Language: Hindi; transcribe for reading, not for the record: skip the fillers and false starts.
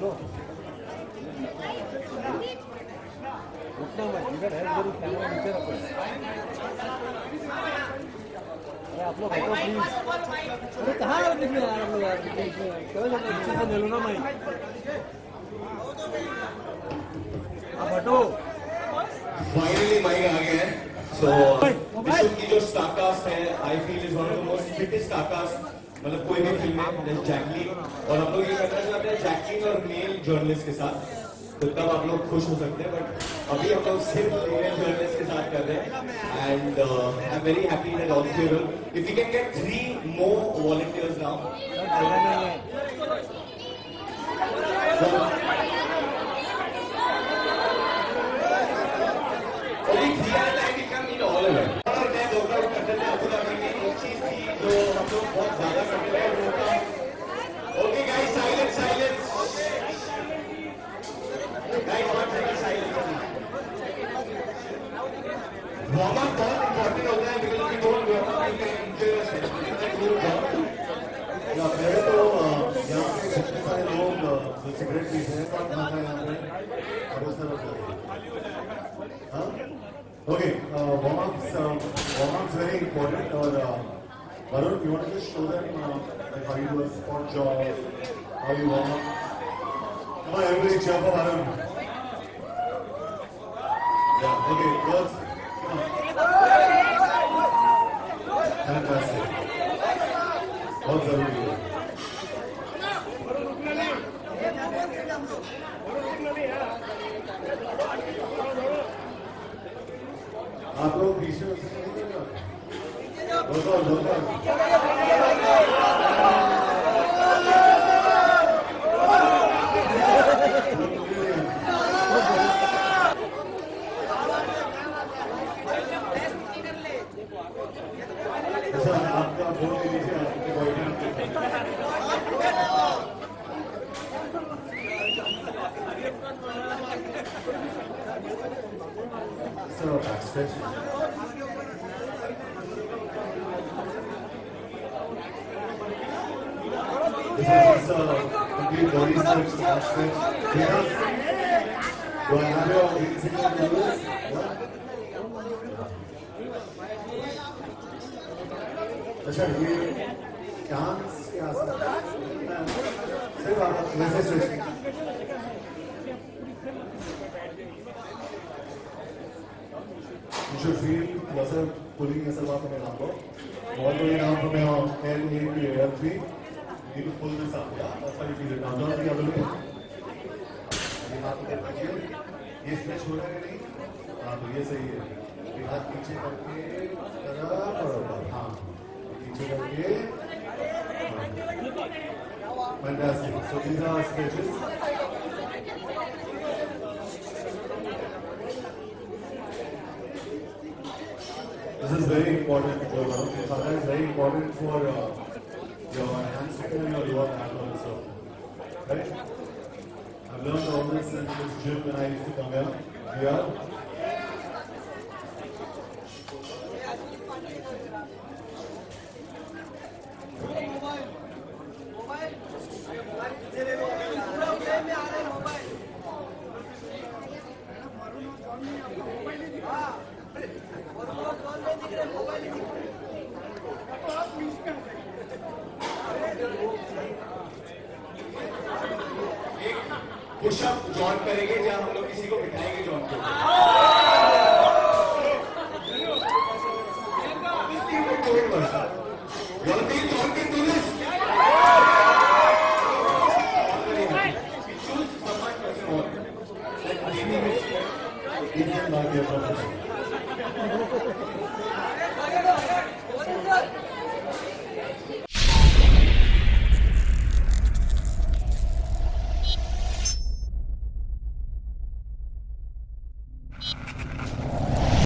उतना मत इधर है जरूर कैमरा नीचे रखो अरे आप लोग हटो प्लीज अरे कहाँ आ रहे हैं यार हम लोग यार चलो जब पीछे से ले लो ना माइक आप हटो फाइनली माइक आ गया है सो विश्व की जो स्टारकास्ट है I feel is one of the most fittest star cast मतलब कोई भी फिल्म है जैसे जैकलीन और हम लोग ये करना चाहते हैं जैकलीन और मेल जर्नलिस्ट के साथ तो तब आप लोग खुश हो सकते हैं बट अभी हम लोग सिर्फ मेल जर्नलिस्ट के साथ कर रहे हैं and I am very happy that all of you will if you can get 3 more volunteers now only 3 at a time we can meet all of it और मैं वर्कआउट करते थे आपको लगेगी एक चीज थी जो हम लोग बहुत ज्यादा करते थे okay guys silence silence guys one second silence warm up बहुत इंपॉर्टेंट होता है because we don't warm up we can enjoy या पहले तो यहाँ पे कितने सारे लोग जो सिगरेट पीते हैं कौन खाता है यहाँ पे और उस तरह से हाँ okay warm-ups very important or Varun you want to just show them like how you do a squat jog how you warm up come on everybody cheer for Varun yeah okay girls come on fantastic बहुत जरूरी है आप लोग पीछे हो सकते हैं आपका फोन ले लीजिए आपके boyfriend So backstretch. This is complete body stretch, backstretch. Do I have your signal numbers? अच्छा ये डांस के आसपास सिर्फ आप वैसे stretch You should feel yourself pulling yourself up from your number. All the way down from your L8 to L3. You need to pull this up, yeah? That's how you feel it. Now turn the other way. ये हाथ ऊपर रखिए. ये स्ट्रेच हो रहा है नहीं? हाँ तो ये सही है. ये हाथ पीछे करके तरफ और ऊपर. हाँ. पीछे करके. Fantastic. So these are stretches. This is very important for sometimes very important for your hamstring and your lower back also. Right? I've learned all this in this gym when I used to come here. Push up जॉन करेंगे जहाँ हम लोग किसी को बिठाएंगे जॉन को